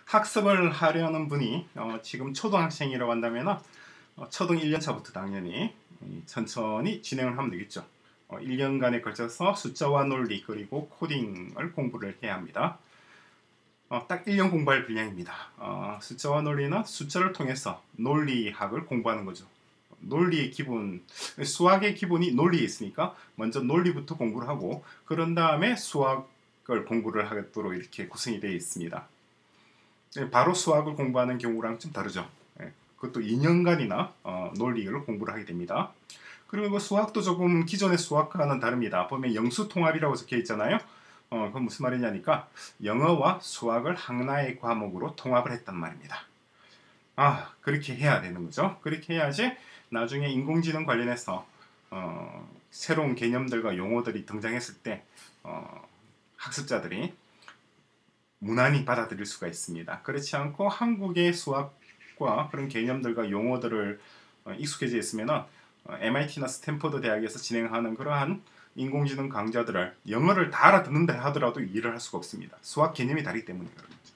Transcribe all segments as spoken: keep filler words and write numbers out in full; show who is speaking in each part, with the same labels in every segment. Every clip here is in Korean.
Speaker 1: 학습을 하려는 분이 어, 지금 초등학생이라고 한다면 어, 초등 일 년 차부터 당연히 천천히 진행을 하면 되겠죠. 어, 일 년간에 걸쳐서 숫자와 논리 그리고 코딩을 공부를 해야 합니다. 어, 딱 일 년 공부할 분량입니다. 어, 숫자와 논리는 숫자를 통해서 논리학을 공부하는 거죠. 논리의 기본, 수학의 기본이 논리에 있으니까 먼저 논리부터 공부를 하고 그런 다음에 수학을 공부를 하도록 이렇게 구성이 되어 있습니다. 바로 수학을 공부하는 경우랑 좀 다르죠. 그것도 이 년간이나 어, 논리를 공부를 하게 됩니다. 그리고 수학도 조금 기존의 수학과는 다릅니다. 보면 영수통합이라고 적혀 있잖아요. 어, 그건 무슨 말이냐니까 영어와 수학을 하나의 과목으로 통합을 했단 말입니다. 아, 그렇게 해야 되는 거죠. 그렇게 해야지 나중에 인공지능 관련해서 어, 새로운 개념들과 용어들이 등장했을 때 어, 학습자들이 무난히 받아들일 수가 있습니다. 그렇지 않고 한국의 수학과 그런 개념들과 용어들을 어, 익숙해져 있으면 어, 엠아이티나 스탠퍼드 대학에서 진행하는 그러한 인공지능 강좌들을 영어를 다 알아듣는다 하더라도 이해를 할 수가 없습니다. 수학 개념이 다르기 때문에 그런 거죠.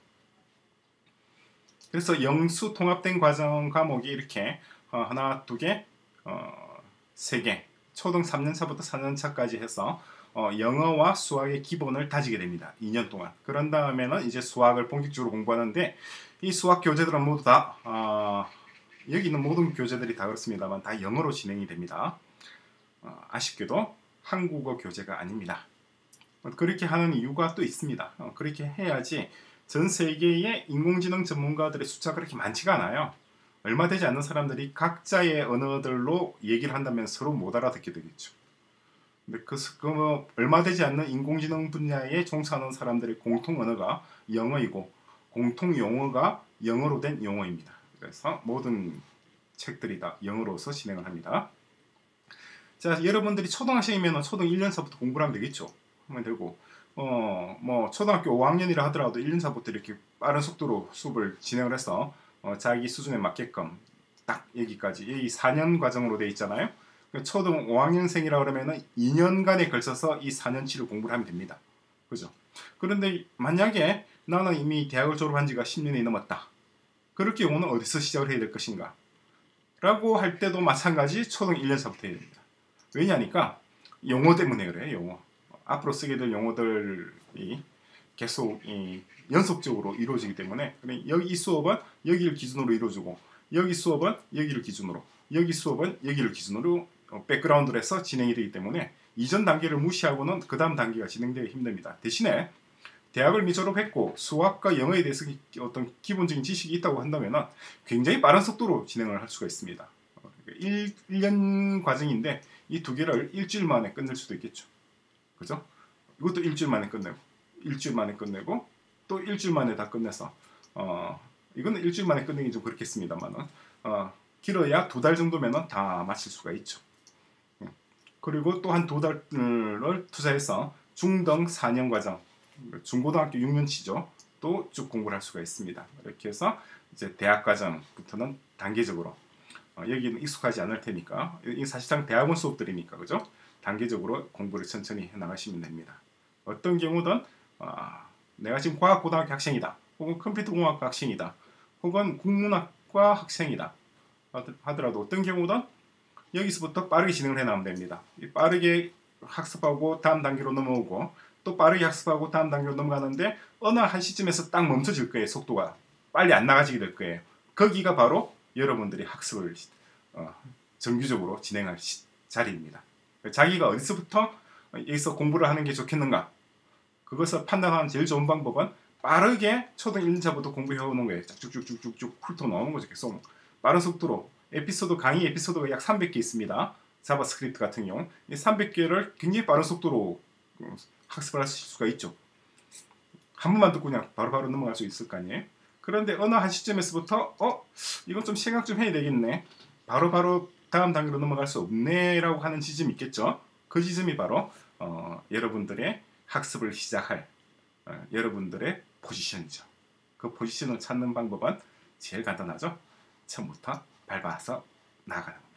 Speaker 1: 그래서 영수 통합된 과정 과목이 이렇게 어, 하나, 두 개, 어, 세 개, 초등 삼 년 차부터 사 년 차까지 해서 어, 영어와 수학의 기본을 다지게 됩니다. 이 년 동안. 그런 다음에는 이제 수학을 본격적으로 공부하는데 이 수학 교재들은 모두 다 어, 여기 있는 모든 교재들이 다 그렇습니다만 다 영어로 진행이 됩니다. 어, 아쉽게도 한국어 교재가 아닙니다. 그렇게 하는 이유가 또 있습니다. 어, 그렇게 해야지 전 세계의 인공지능 전문가들의 숫자가 그렇게 많지가 않아요. 얼마 되지 않는 사람들이 각자의 언어들로 얘기를 한다면 서로 못 알아듣게 되겠죠. 근데 그, 그 뭐 얼마 되지 않는 인공지능 분야에 종사하는 사람들의 공통 언어가 영어이고 공통 용어가 영어로 된 용어입니다. 그래서 모든 책들이 다 영어로서 진행을 합니다. 자, 여러분들이 초등학생이면 초등 일 년 차부터 공부를 하면 되겠죠. 하면 되고 어, 뭐 초등학교 오 학년이라 하더라도 일 년 차부터 이렇게 빠른 속도로 수업을 진행을 해서 어, 자기 수준에 맞게끔 딱 여기까지 여기 사 년 과정으로 되어 있잖아요. 초등 오 학년생이라 그러면은 이 년간에 걸쳐서 이 사 년치를 공부를 하면 됩니다. 그죠? 그런데 만약에 나는 이미 대학을 졸업한 지가 십 년이 넘었다. 그럴 경우는 어디서 시작을 해야 될 것인가? 라고 할 때도 마찬가지 초등 일 년 차부터 해야 됩니다. 왜냐니까 용어 때문에 그래요. 용어. 앞으로 쓰게 될 용어들이 계속 이 연속적으로 이루어지기 때문에 여기 이 수업은 여기를 기준으로 이루어지고 여기 수업은 여기를 기준으로 여기 수업은 여기를 기준으로 백그라운드로 해서 진행이 되기 때문에 이전 단계를 무시하고는 그 다음 단계가 진행되기 힘듭니다. 대신에 대학을 미 졸업했고 수학과 영어에 대해서 어떤 기본적인 지식이 있다고 한다면 굉장히 빠른 속도로 진행을 할 수가 있습니다. 일 년 과정인데 이 두 개를 일주일 만에 끝낼 수도 있겠죠. 그죠? 이것도 일주일 만에 끝내고 일주일 만에 끝내고 또 일주일 만에 다 끝내서 어, 이거는 일주일 만에 끝내기 좀 그렇겠습니다만은 어, 길어야 두 달 정도면은 다 마칠 수가 있죠. 그리고 또 한 두 달을 투자해서 중등 사 년 과정, 중고등학교 육 년치죠. 또 쭉 공부를 할 수가 있습니다. 이렇게 해서 이제 대학 과정부터는 단계적으로 어, 여기는 익숙하지 않을 테니까 이 사실상 대학원 수업들이니까 그죠? 단계적으로 공부를 천천히 해 나가시면 됩니다. 어떤 경우든 어, 내가 지금 과학고등학교 학생이다. 혹은 컴퓨터공학과 학생이다. 혹은 국문학과 학생이다. 하더라도 어떤 경우든 여기서부터 빠르게 진행을 해나가면 됩니다. 빠르게 학습하고 다음 단계로 넘어오고 또 빠르게 학습하고 다음 단계로 넘어가는데 어느 한 시점에서 딱 멈춰질 거예요. 속도가 빨리 안 나가지게 될 거예요. 거기가 바로 여러분들이 학습을 어, 정규적으로 진행할 시, 자리입니다. 자기가 어디서부터 여기서 공부를 하는 게 좋겠는가 그것을 판단하는 제일 좋은 방법은 빠르게 초등 일 년차부터 공부해오는 거예요. 쭉쭉쭉쭉쭉 훑어놓는 거죠. 계속 빠른 속도로 에피소드 강의 에피소드가 약 삼백 개 있습니다. 자바스크립트 같은 경우 이 삼백 개를 굉장히 빠른 속도로 학습을 하실 수가 있죠. 한 번만 듣고 그냥 바로바로 바로 넘어갈 수 있을 거 아니에요. 그런데 어느 한 시점에서부터 어? 이건 좀 생각 좀 해야 되겠네. 바로바로 바로 다음 단계로 넘어갈 수 없네 라고 하는 지점이 있겠죠. 그 지점이 바로 어, 여러분들의 학습을 시작할 어, 여러분들의 포지션이죠. 그 포지션을 찾는 방법은 제일 간단하죠. 처음부터 밟아서 나가는